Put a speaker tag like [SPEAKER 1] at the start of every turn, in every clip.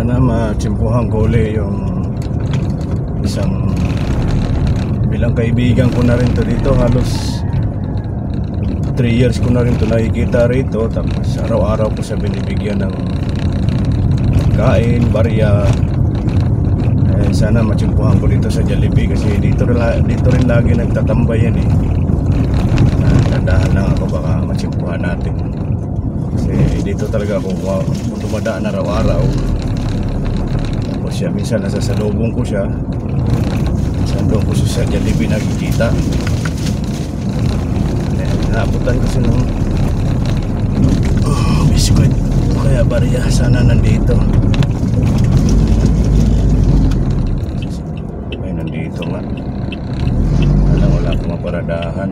[SPEAKER 1] Sana matsimpuhan ko uli yung isang bilang kaibigan ko na rin to dito. Halos 3 years ko na rin to nakikita rito. Tapos araw-araw ko siya binibigyan ng kain, barya. Sana matsimpuhan ko dito sa Jollibee kasi dito rin lagi nagtatambay yan eh. Tandaan lang ako, baka matsimpuhan natin kasi dito talaga ako dumadaan araw-araw. Tapos siya minsan nasasalubong ko siya, minsan doon ko siya sa Jollibee nakikita. Naabutan kasi ng biskwit kaya barya. Sana nandito. Ay, nandito nga. Wala akong maparadahan.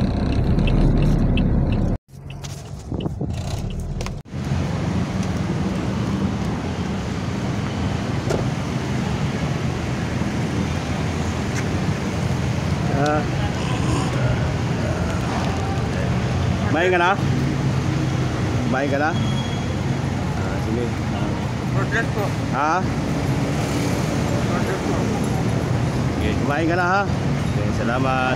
[SPEAKER 1] Main ka na? Main ka na? Sige.
[SPEAKER 2] Order po.
[SPEAKER 1] Ha?
[SPEAKER 2] Order po.
[SPEAKER 1] Okay, kumain ka na ha? Okay, salamat.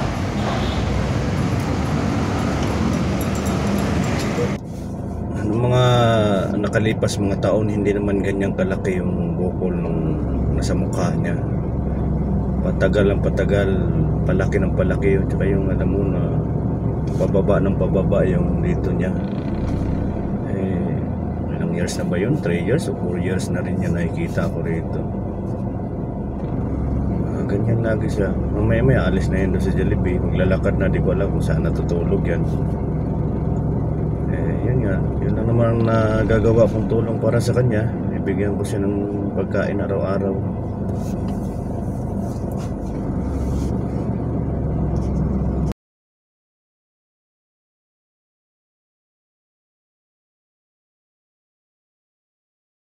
[SPEAKER 1] Anong mga nakalipas mga taon, hindi naman ganyang kalaki yung bukol nung nasa mukha niya. Patagal ang patagal, palaki ng palaki yun. Tsaka yung alam mo na pababa ng pababa yung dito niya. Ilang years na ba yun? 3 years o 4 years na rin niya nakikita ko rito. Ganyan lagi siya. Mamaya alis na yun doon sa Jollibee. Maglalakad na, di ko alam kung saan natutulog yan. Yun nga, yun lang naman nagagawa kong tulong para sa kanya. Ibigyan ko siya ng pagkain araw-araw.